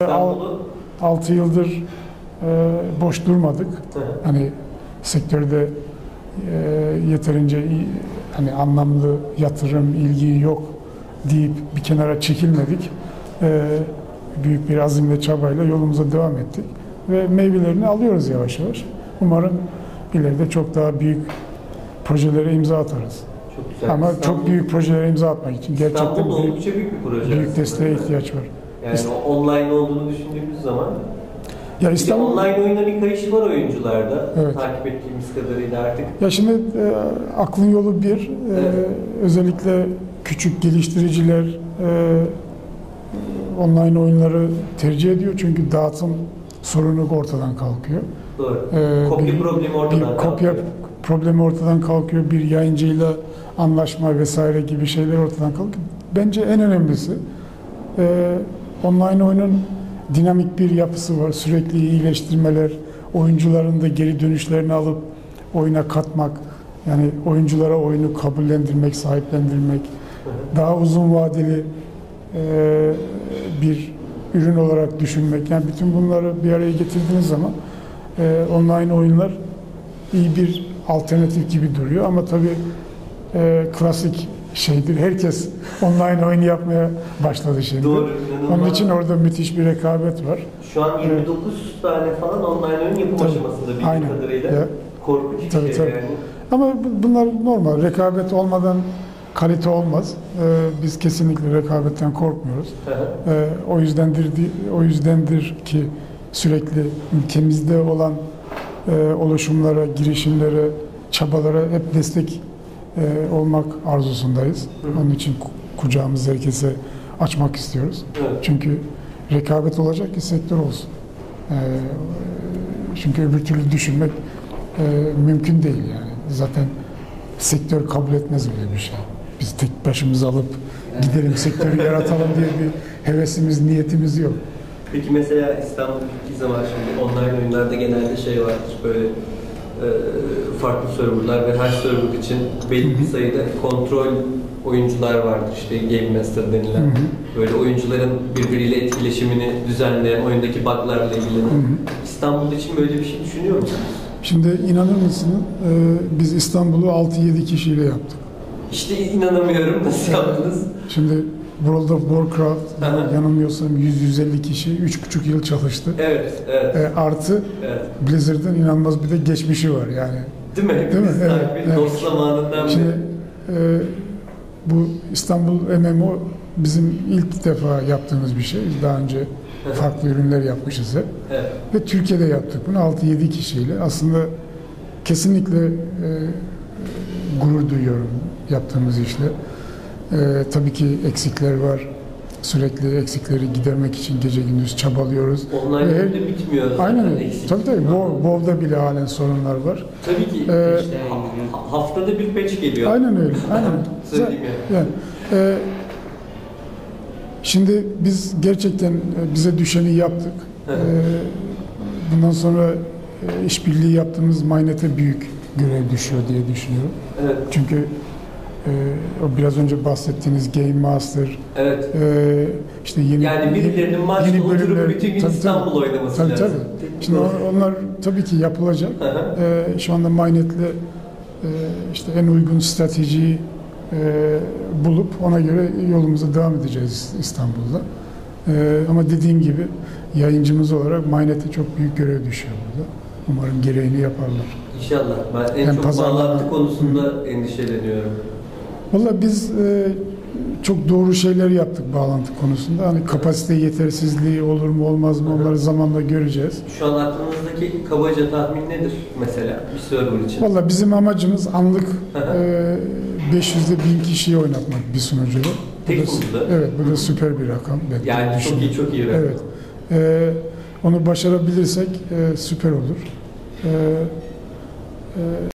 İstanbul'u 6 yıldır boş durmadık. Hani sektörde yeterince hani anlamlı yatırım, ilgi yok deyip bir kenara çekilmedik. Büyük bir azimle, çabayla yolumuza devam ettik. Ve meyvelerini alıyoruz yavaş yavaş. Umarım ileride çok daha büyük projelere imza atarız. çok güzel. Ama çok büyük projelere imza atmak için gerçekten İstanbul'da oldukça büyük bir proje. büyük desteğe ihtiyaç var. Yani online olduğunu düşündüğümüz zaman Ya İstanbul, online oyuna bir kayış var oyuncularda. Evet. Takip ettiğimiz kadarıyla artık. ya şimdi aklın yolu bir, özellikle küçük geliştiriciler online oyunları tercih ediyor çünkü dağıtım sorunu ortadan kalkıyor. Doğru. Kopya problemi ortadan kalkıyor. Problemi ortadan kalkıyor. Bir yayıncıyla anlaşma vesaire gibi şeyler ortadan kalkıyor. Bence en önemlisi online oyunun dinamik bir yapısı var. Sürekli iyileştirmeler, oyuncuların da geri dönüşlerini alıp oyuna katmak, yani oyunculara oyunu kabullendirmek, sahiplendirmek, daha uzun vadeli bir ürün olarak düşünmek. Yani bütün bunları bir araya getirdiğiniz zaman online oyunlar iyi bir alternatif gibi duruyor ama tabii klasik şeydir. Herkes online oyun yapmaya başladı şimdi. Doğru. Onun için orada müthiş bir rekabet var. Şu an 29 tane falan online oyun yapım aşamasında bildiğim kadarıyla. Ya. Korkunç bir şey yani. Ama bunlar normal. Rekabet olmadan kalite olmaz. Biz kesinlikle rekabetten korkmuyoruz. O yüzdendir ki sürekli ülkemizde olan oluşumlara, girişimlere, çabalara hep destek olmak arzusundayız. Onun için kucağımızı herkese açmak istiyoruz. Evet. Çünkü rekabet olacak ki sektör olsun. Çünkü öbür türlü düşünmek mümkün değil yani. Zaten sektör kabul etmez öyle bir şey. Biz tek başımıza alıp gidelim sektörü yaratalım diye bir hevesimiz, niyetimiz yok. Peki mesela İstanbul gittiği zaman şimdi online oyunlarda genelde şey vardır böyle farklı serverlar ve her server için belli bir sayıda kontrol oyuncular vardır, işte Game Master denilen. Böyle oyuncuların birbiriyle etkileşimini düzenleyen, oyundaki bug'larla ilgilenen. İstanbul için böyle bir şey düşünüyor musunuz? Şimdi inanır mısın, biz İstanbul'u 6-7 kişiyle yaptık. İşte inanamıyorum, nasıl yaptınız? Şimdi World of Warcraft yanılmıyorsam 100-150 kişi 3,5 yıl çalıştı. Evet, evet. Artı Blizzard'ın inanılmaz bir de geçmişi var yani. Değil mi? Değil mi? Evet. Dost zamanından beri. Şimdi bu İstanbul MMO bizim ilk defa yaptığımız bir şey. Daha önce farklı ürünler yapmışız hep. Evet. Ve Türkiye'de yaptık bunu 6-7 kişiyle. Aslında kesinlikle gurur duyuyorum yaptığımız işle. Tabii ki eksikler var. Sürekli eksikleri gidermek için gece gündüz çabalıyoruz. Online de bitmiyor zaten. Aynen öyle. Tabii. WoW'da bile halen sorunlar var. Tabii ki. Haftada bir patch geliyor. Aynen öyle. Aynen. Söyleyeyim yani. Şimdi biz gerçekten bize düşeni yaptık. Bundan sonra işbirliği yaptığımız MyNet'e büyük görev düşüyor diye düşünüyorum. Evet. Çünkü o biraz önce bahsettiğiniz Game Master, işte yani birilerinin maçta oturup bütün gün İstanbul oynaması lazım. Tabii. Şimdi onlar tabii ki yapılacak. Şu anda MyNet'le işte en uygun stratejiyi bulup ona göre yolumuza devam edeceğiz İstanbul'da. Ama dediğim gibi yayıncımız olarak MyNet'e çok büyük görev düşüyor burada. Umarım gereğini yaparlar. İnşallah. Ben en çok bağlantı konusunda endişeleniyorum. Vallahi biz çok doğru şeyler yaptık bağlantı konusunda. Hani kapasite yetersizliği olur mu olmaz mı onları zamanla göreceğiz. Şu an aklınızdaki kabaca tahmin nedir mesela bir server için? Vallahi bizim amacımız anlık 500'de 1000 kişiyi oynatmak bir sunucuda. Tek sunucuda? Evet, bu da süper bir rakam. Yani çok iyi rakam. Evet. Onu başarabilirsek süper olur.